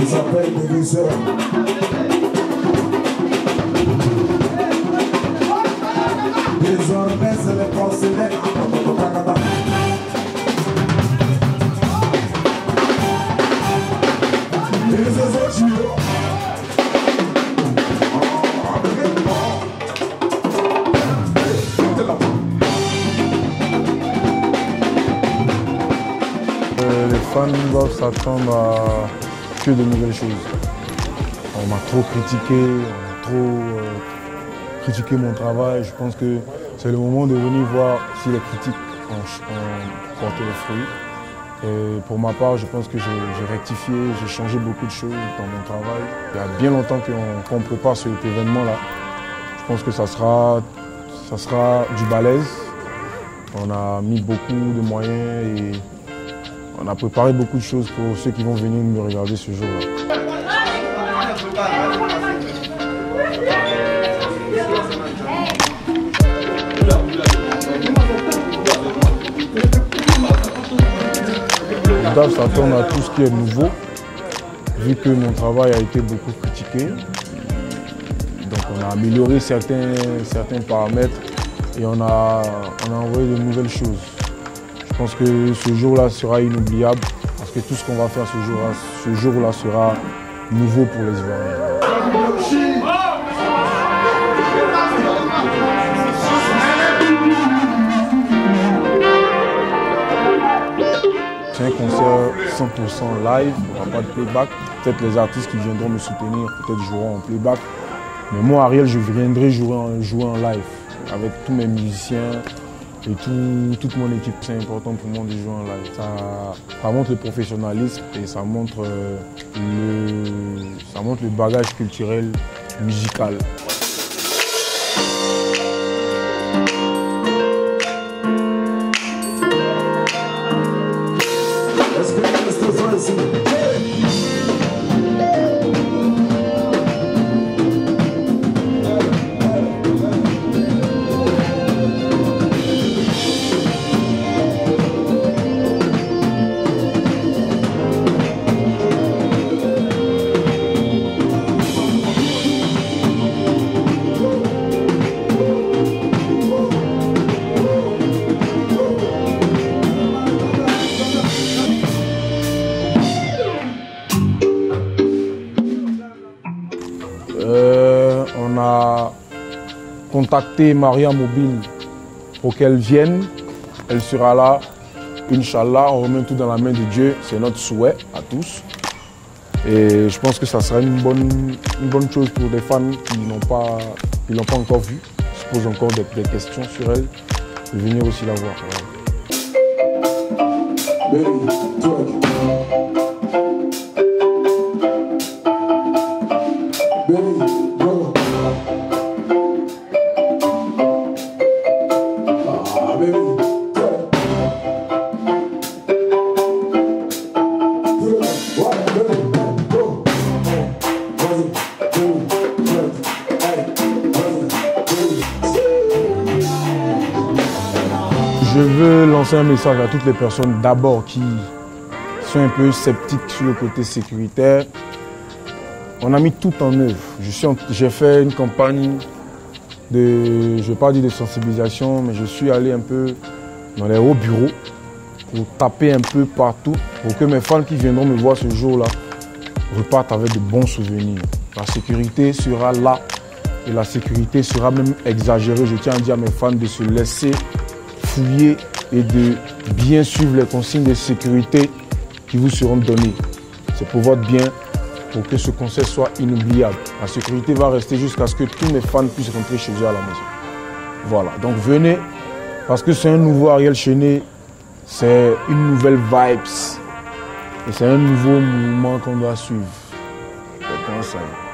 Il s'appelle Déguiseur. Désormais, c'est le porcelaine. Les fans doivent s'attendre à que de nouvelles choses. On m'a trop critiqué, on a trop critiqué mon travail. Je pense que c'est le moment de venir voir si les critiques ont porté les fruits. Et pour ma part, je pense que j'ai rectifié, j'ai changé beaucoup de choses dans mon travail. Il y a bien longtemps qu'on prépare cet événement-là. Je pense que ça sera du balèze. On a mis beaucoup de moyens et on a préparé beaucoup de choses pour ceux qui vont venir me regarder ce jour-là. Ils doivent s'attendre à tout ce qui est nouveau, vu que mon travail a été beaucoup critiqué. Donc on a amélioré certains paramètres et on a envoyé de nouvelles choses. Je pense que ce jour-là sera inoubliable parce que tout ce qu'on va faire ce jour-là sera nouveau pour les Ivoiriens. C'est un concert 100% live, il n'y aura pas de playback. Peut-être les artistes qui viendront me soutenir, peut-être joueront en playback. Mais moi, Ariel, je viendrai jouer en live avec tous mes musiciens et toute mon équipe. C'est important pour moi de jouer en live. Ça montre le professionnalisme et ça montre le bagage culturel, musical. On a contacté Maria Mobile pour qu'elle vienne. Elle sera là. Inch'Allah, on remet tout dans la main de Dieu. C'est notre souhait à tous. Et je pense que ça sera une bonne chose pour des fans qui ne l'ont pas encore vue, qui se posent encore des questions sur elle, de venir aussi la voir. Je veux lancer un message à toutes les personnes d'abord qui sont un peu sceptiques sur le côté sécuritaire. On a mis tout en œuvre. J'ai fait une campagne je ne vais pas dire de sensibilisation, mais je suis allé un peu dans les hauts bureaux pour taper un peu partout pour que mes fans qui viendront me voir ce jour-là repartent avec de bons souvenirs. La sécurité sera là et la sécurité sera même exagérée. Je tiens à dire à mes fans de se laisser fouiller et de bien suivre les consignes de sécurité qui vous seront données. C'est pour votre bien, pour que ce concert soit inoubliable. La sécurité va rester jusqu'à ce que tous mes fans puissent rentrer chez eux à la maison. Voilà, donc venez, parce que c'est un nouveau Ariel Chené, c'est une nouvelle vibes et c'est un nouveau mouvement qu'on doit suivre. C'est comme ça.